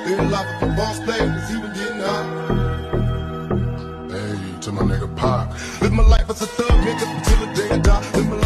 Living life of a boss player, cause he been getting hot. Hey, to my nigga Pop. Live my life as a thug, nigga, until the day I die. Live my